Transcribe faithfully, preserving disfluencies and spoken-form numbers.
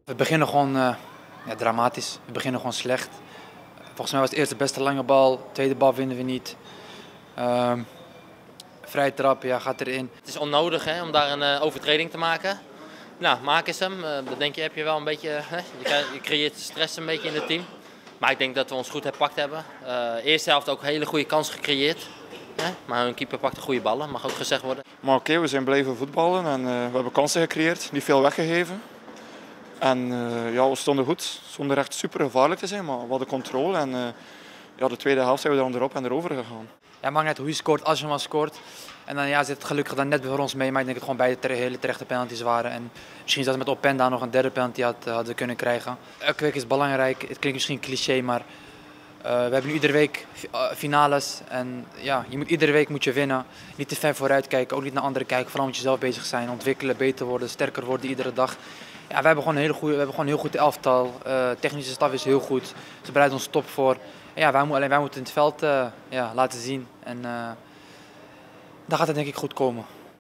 We beginnen gewoon uh, ja, dramatisch. We beginnen gewoon slecht. Volgens mij was het eerst de beste lange bal, tweede bal vinden we niet. Uh, vrije trap, ja, gaat erin. Het is onnodig hè, om daar een uh, overtreding te maken. Nou, maak eens hem. Uh, dat denk je, heb je wel een beetje, hè? Je, krijgt, je creëert stress een beetje in het team. Maar ik denk dat we ons goed herpakt hebben. Uh, eerste helft ook hele goede kans gecreëerd. Hè? Maar hun keeper pakte goede ballen, mag ook gezegd worden. Maar oké, okay, we zijn blijven voetballen en uh, we hebben kansen gecreëerd, niet veel weggegeven. En uh, ja, we stonden goed, zonder echt super gevaarlijk te zijn, maar we hadden controle. En uh, ja, de tweede helft zijn we dan erop en erover gegaan. Ja, maakt net hoe je scoort, als je maar scoort. En dan ja, zit het gelukkig dan net voor ons mee, maar ik denk dat het gewoon beide tere, hele terechte penalties waren. En misschien dat we met Openda nog een derde penalty had, hadden kunnen krijgen. Elke week is het belangrijk, het klinkt misschien cliché, maar uh, we hebben nu iedere week finales. En ja, je moet, iedere week moet je winnen. Niet te ver vooruit kijken, ook niet naar anderen kijken, vooral met jezelf bezig zijn. Ontwikkelen, beter worden, sterker worden iedere dag. Ja, we hebben gewoon een hele goede, we hebben gewoon een heel goed elftal. Uh, technische staf is heel goed, ze bereiden ons top voor. En ja, wij, alleen wij moeten in het veld uh, ja, laten zien. En, uh, dan gaat het denk ik goed komen.